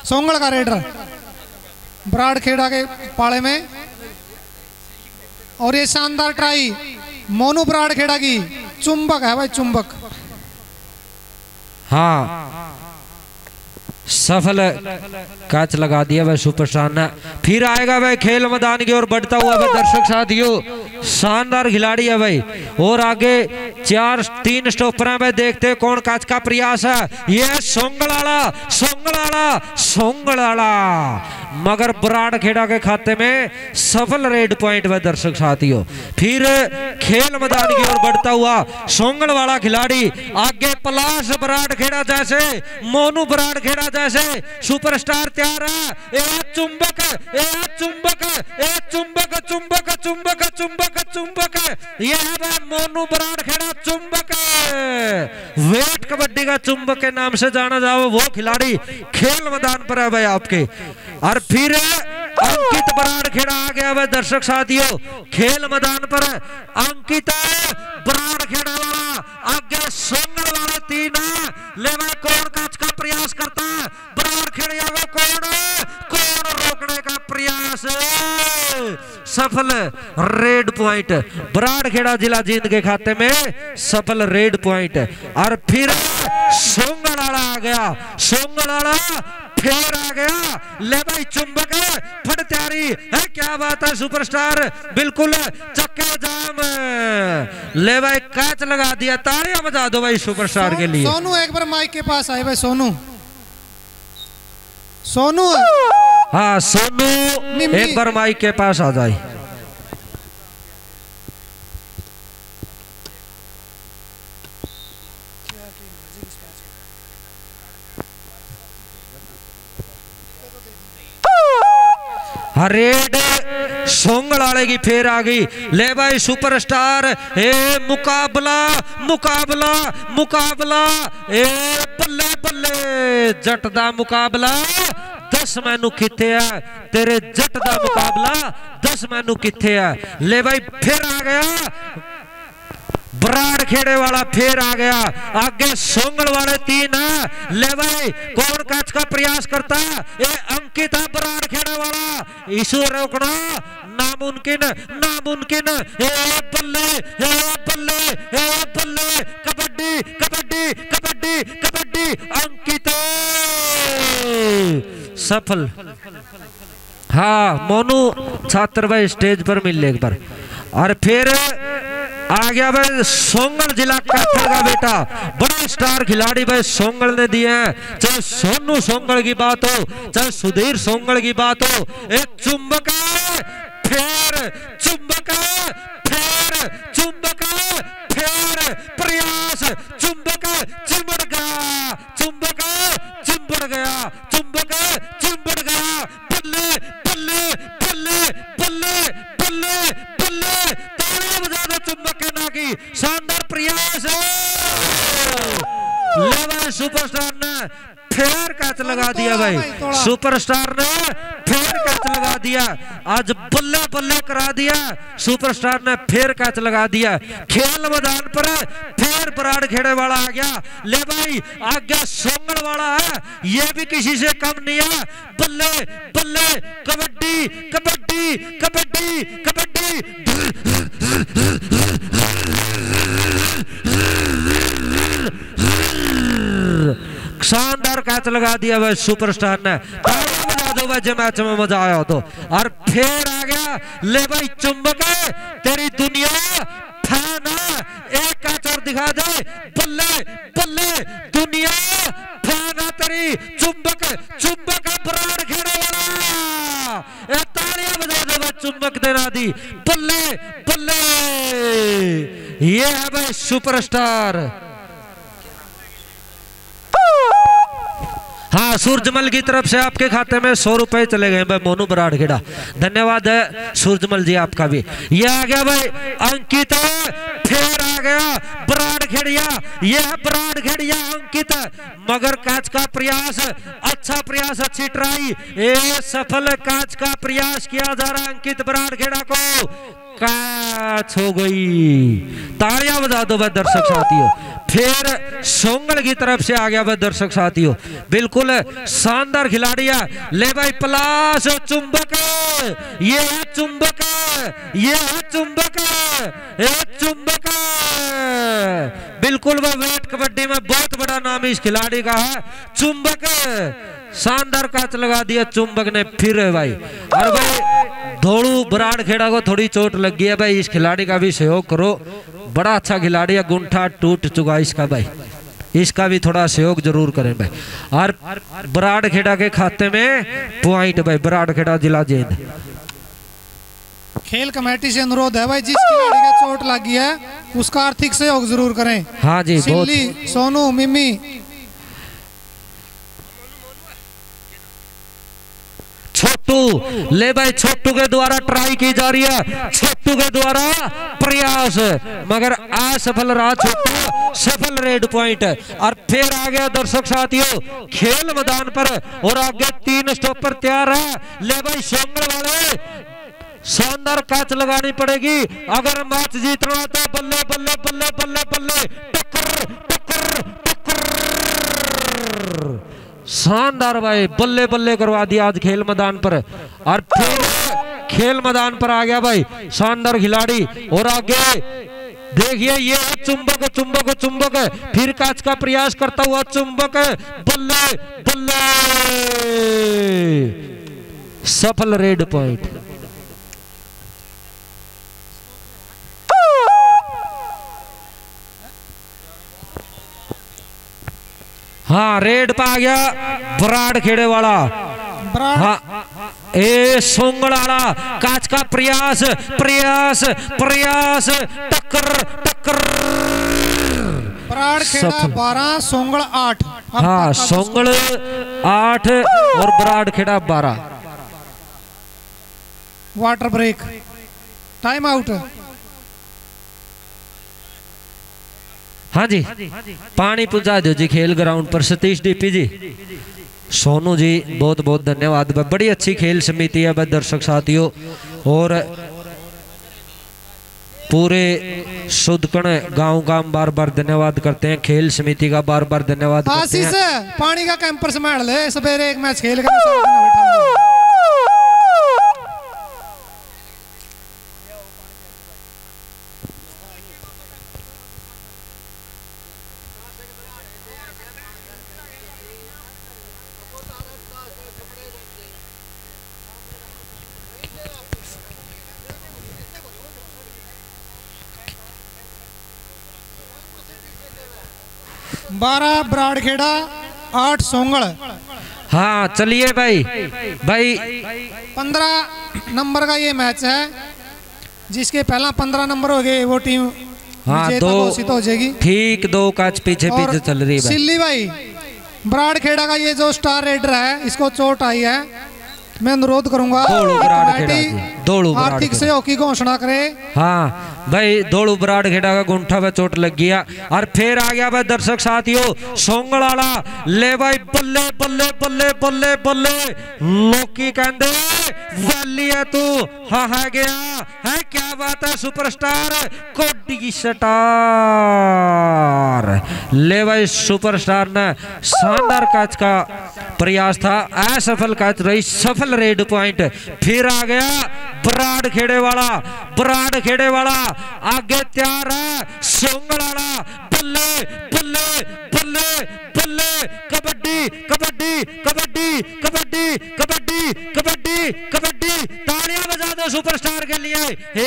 सोंगल का रेडर बराड़ खेड़ा के पाले में। और ये शानदार ट्राई मोनू बराड़ खेड़ा की, चुंबक है भाई चुंबक। हाँ सफल कैच लगा दिया भाई सुपरस्टार ने। फिर आएगा भाई खेल मैदान की ओर बढ़ता हुआ भाई दर्शक साथियों, शानदार खिलाड़ी है भाई। और आगे 4-3 स्टॉपर है भाई, देखते हैं कौन कैच का प्रयास है। ये सोंगलाड़ा सोंगलाड़ा सोंगलाड़ा, मगर बराड़ खेड़ा के खाते में सफल रेड पॉइंट है दर्शक साथियों। फिर खेल मैदान की ओर बढ़ता हुआ सोंगल वाला खिलाड़ी, आगे पलाश बराड़ खेड़ा जैसे, मोनू बराड़ खेड़ा जैसे सुपरस्टार तैयार है। चुंबक चुंबक चुंबक चुंबक चुंबक चुंबक चुंबक, यह है मोनू बराड़ खेड़ा चुंबक। वेट कबड्डी का चुंबक के नाम से जाना जाओ वो खिलाड़ी खेल मैदान पर है भाई आपके। और फिर अंकित बराड़ खेड़ा आ गया भाई दर्शक साथियों खेल मैदान पर। अंकित बराड़ खेड़ा वाला, आगे सोंगल वाले 3 ले भाई, कौन कैच का प्रयास करता है बराड़ खेड़िया को, कौन रोकने का प्रयास, सफल रेड पॉइंट बराड़ खेड़ा जिला जींद के खाते में, सफल रेड पॉइंट। और फिर सोंगल वाला आ गया, सोंगल वाला फिर आ गया, ले भाई चुंबक फट तैयारी है, क्या बात है सुपरस्टार, बिल्कुल चक्के जाम, ले भाई कैच लगा दिया। तालियां बजा दो भाई सुपरस्टार के लिए। सोनू एक बार माइक के पास आए भाई, सोनू सोनू हाँ सोनू एक बार माइक के पास आ जाए। रेड सोंगल वाले की फेर आ गई, ले भाई सुपरस्टार, मुकाबला मुकाबला मुकाबला, बल्ले बल्ले जट दा मुकाबला 10 मैनू किथे है, तेरे जट दा मुकाबला 10 मैनू किथे है। ले भाई फिर आ गया बराड़ खेड़े वाला, फिर आ गया, आगे सोंगल वाले 3 है, ले भाई कौन कैच का प्रयास करता है, ये अंकित है बराड़ खेड़े वाला, इसे रोकना नामुमकिन नामुमकिन। बल्ले बल्ले बल्ले, कबड्डी कबड्डी कबड्डी कबड्डी, अंकित सफल। हाँ मोनू छात्र भाई स्टेज पर मिल ले एक बार। और फिर आ गया भाई सोंगल जिला कैथल का बेटा, बड़ा स्टार खिलाड़ी भाई सोंगल ने दिए हैं, चाहे सोनू सोंगल की बात हो, चाहे सुधीर सोंगल की बात हो। एक चुंबक फिर चुंबक फिर चुंबक फिर प्रयास, चुंबक चिंबड़ गया, चुंबक चिंबड़ गया, चुंबक चिंबड़ गया, बल्ले बल्ले बल्ले बल्ले बल्ले बल्ले, तालियां बजा दो चुंबक के ना की, शानदार प्रयास लेवा सुपरस्टार ने फिर कैच लगा दिया भाई, सुपरस्टार ने फिर कैच लगा दिया, आज बल्ले बल्ले करा दिया सुपरस्टार ने, फिर कैच लगा दिया। खेल मैदान पर फिर बराड़ खेड़े वाला आ गया, ले भाई आगे सोंगल वाला है, ये भी किसी से कम नहीं है, बल्ले बल्ले कबड्डी कबड्डी कबड्डी कबड्डी, शानदार कैच लगा दिया भाई सुपरस्टार ने, बजा दो भाई मैच में मजा आया तो। और फिर आ गया, ले भाई चुंबक तेरी दुनिया फैना, एक कैच और दिखा दे, बल्ले बल्ले दुनिया फैना तेरी, चुंबक चुंबक बराड़ खेड़े वाला, तालियां बजा दो भाई चुंबक देना दी, बल्ले बल्ले, ये है भाई सुपरस्टार। हाँ सूरजमल की तरफ से आपके खाते में 100 रुपए चले गए भाई मोनू बराड़ खेड़ा, धन्यवाद है सूरजमल जी आपका भी। ये आ गया भाई अंकित फिर आ गया बराड़ खेड़िया, यह बराड़ खेड़िया अंकित, मगर कैच का प्रयास, अच्छा प्रयास, अच्छी ट्राई, ये सफल कैच का प्रयास किया जा रहा है अंकित बराड़ खेड़ा को, कैच हो गई। तालियां बजा दो भाई दर्शक साथियों। फिर सोंगल की तरफ से आ गया भाई दर्शक साथियों, बिल्कुल शानदार खिलाड़ी है। ले भाई प्लास चुंबक, ये है चुंबक, ये है चुंबक, ये चुंबक, बिल्कुल वह वेट कबड्डी में बहुत बड़ा नाम इस खिलाड़ी का है चुंबक। शानदार कैच लगा दिया चुंबक ने फिर है भाई। और भाई धोड़ू बराड़ खेड़ा को थोड़ी चोट लग गई है भाई, इस खिलाड़ी का भी सहयोग करो, बड़ा अच्छा खिलाड़ी है, गुंठा टूट चुका इसका भाई, इसका भी थोड़ा सहयोग जरूर करें भाई। और बराड़ खेड़ा के खाते में पॉइंट भाई, बराड़ खेड़ा जिला जेल। खेल कमेटी से अनुरोध है भाई, जिस खिलाड़ी का चोट लगी है उसका आर्थिक सहयोग जरूर करें। हाँ जी, सिल्ली, सोनू, मिमी, छोटू, ले भाई छोटू के द्वारा ट्राई की जा रही है, छोटू के द्वारा प्रयास, मगर असफल रहा छोटू, सफल रेड पॉइंट। और फिर आ गया दर्शक साथियों खेल मैदान पर, और आगे 3 स्टॉपर तैयार है। ले भाई सोंगल वाले, शानदार कैच लगानी पड़ेगी अगर मैच जीतना है तो, बल्ले बल्ले बल्ले बल्ले बल्ले, टक्कर टक्कर टक्कर, शानदार भाई, बल्ले बल्ले करवा दिया आज खेल मैदान पर। और फिर खेल मैदान पर आ गया भाई शानदार खिलाड़ी, और आगे देखिए ये चुंबक चुंबक चुंबक, फिर कैच का प्रयास करता हुआ चुंबक, बल्ले बल्ले, सफल रेड पॉइंट। हाँ रेड पे आ गया बराड़ खेड़े वाला, हाँ ए सोंगड़ाड़ा, काच का प्रयास प्रयास प्रयास, टक्कर टक्कर, बराड़ खेड़ा 12, सोंगड़ 8। हाँ सोंगड़ 8 और Barad Kheda 12। Water break, time out. हाँ जी, पानी पहुंचा दो जी खेल ग्राउंड पर सतीश डीपी जी। सोनू जी बहुत बहुत धन्यवाद, बड़ी अच्छी खेल समिति है दर्शक साथियों, और पूरे सुदकण गांव का बार बार धन्यवाद करते हैं, खेल समिति का बार बार धन्यवाद करते हैं। पानी का कैंपर संभाल ले, सवेरे एक मैच खेल कर 12 बराड़खेड़ा 8 सोंगड़। हाँ चलिए भाई भाई 15 नंबर का ये मैच है, जिसके पहला 15 नंबर हो गए वो टीम हाँ दो घोषित हो जाएगी। ठीक 2 काच पीछे पीछे चल रही है। सिल्ली भाई बराड़खेड़ा का ये जो स्टार रेडर है, इसको चोट आई है, मैं अनुरोध करूंगा आर्थिक सहयोग की घोषणा करे। हाँ भाई दौड़ू बराड़खेड़ा का गुंठा में चोट लग गया। और फिर आ गया भाई दर्शक साथियों सोंगड़ाला, ले भाई बल्ले बल्ले बल्ले बल्ले बल्ले, लोकी कहते वाली है तू, हाँ है गया है, क्या बात है सुपरस्टार कोडी स्टार। ले भाई सुपरस्टार ने शानदार कैच का प्रयास था, असफल कैच रही, सफल रेड पॉइंट। फिर आ गया बराड़खेड़े वाला, बराड़खेड़े वाला आगे तैयार है सोंगड़ाला, बल्ले बल्ले बल्ले बल्ले, कबड्डी कबड्डी कबड्डी कबड्डी कबड्डी कबड्डी कबड्डी, तालियां बजा दो सुपरस्टार के लिए।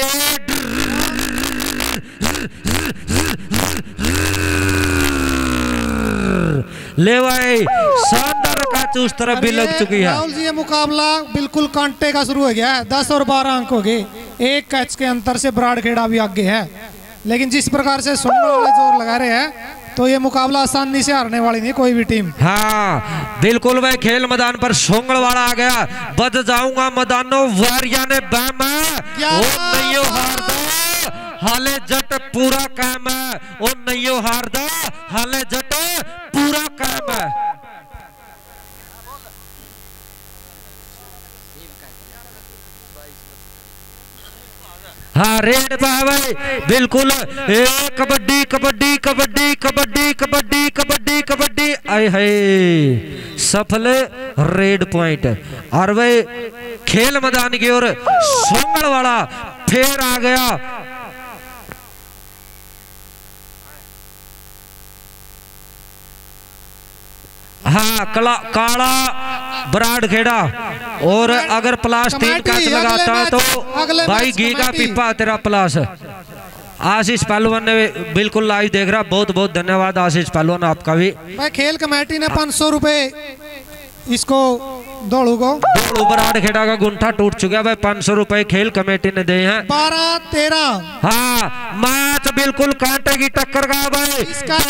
ले भाई शानदार कैच उस तरफ भी लग चुकी है। राहुल जी ये मुकाबला बिल्कुल कांटे का शुरू हो गया है, 10 और 12 अंक हो गए, एक कैच के अंतर से बराड़खेड़ा भी आगे है। लेकिन जिस प्रकार से सोंगड़ वाले जोर लगा रहे हैं, तो ये मुकाबला आसानी से हारने वाली नहीं कोई भी टीम। हाँ बिल्कुल भाई खेल मैदान पर सोंगड़ वाला आ गया, बच जाऊंगा मैदानों वारिया ने बैमा नहीं हार दो, हाले जट पूरा कायम है और नहीं हारदा हाले जट पूरा कायम है। हाँ रेड भाई बिल्कुल कबड्डी कबड्डी कबड्डी कबड्डी कबड्डी कबड्डी कबड्डी आए हाय सफल रेड पॉइंट। और वही खेल मैदान की ओर सोंगड़ वाला फिर आ गया। हाँ काला बराड़ खेड़ा और अगर प्लास 3 कैच लगाता तो भाई घी का पीपा तेरा प्लास। आशीष पहलवान ने बिल्कुल लाइव देख रहा, बहुत बहुत धन्यवाद आशीष पहलवान आपका भी। भाई खेल कमेटी ने 500 रुपए इसको दौड़ू बराड़ खेड़ा का गुंठा टूट चुका भाई। 500 रुपए खेल कमेटी ने दे हैं। 12-13 हाँ मैच बिल्कुल कांटे की टक्कर का भाई।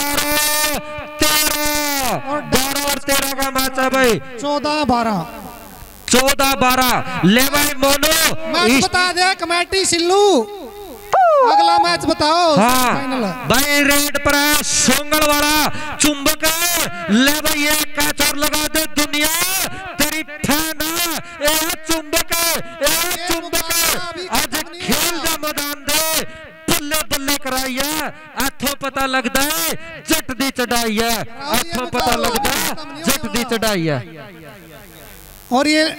12 और 13 का मैच है भाई। 14-12 ले भाई मोनो मैच बता दे कमेटी सिल्लू, अगला मैच बताओ। हाँ भाई रेड पर सोंगल वाला चुंबक ले भाई एक कैच और लगा दे दुनिया तेरी ठहना चुंबक आज खेल का मैदान दे बल्ले बल्ले कराई है। आथों पता लगता है जट दी चढ़ाई है, आथों पता लगता है जट दी चढ़ाई है। और ये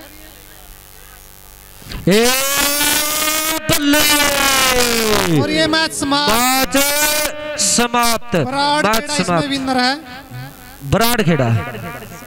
मैच समाप्त। मैच समाप्त। विनर है बराड़ खेड़ा।